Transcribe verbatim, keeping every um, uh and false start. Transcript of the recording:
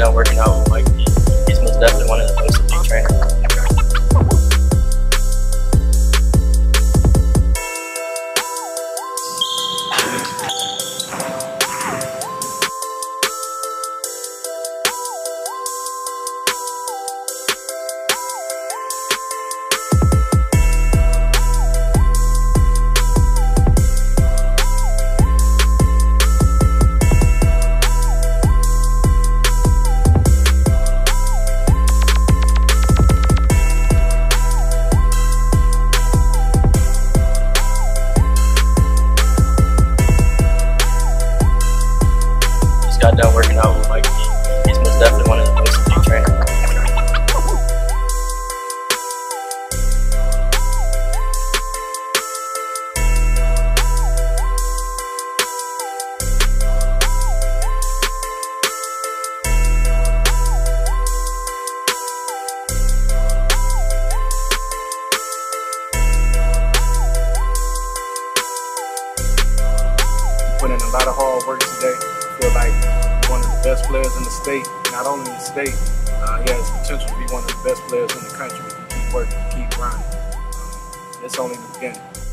done working out with Mike. He, he's most definitely one of the most elite trainers. Got done working out with Mike. He, he's most definitely one of the most elite trainers. Put in a lot of hard work today. I feel like one of the best players in the state, not only in the state, uh, he has potential to be one of the best players in the country if you keep working, keep grinding. Um, it's only the beginning.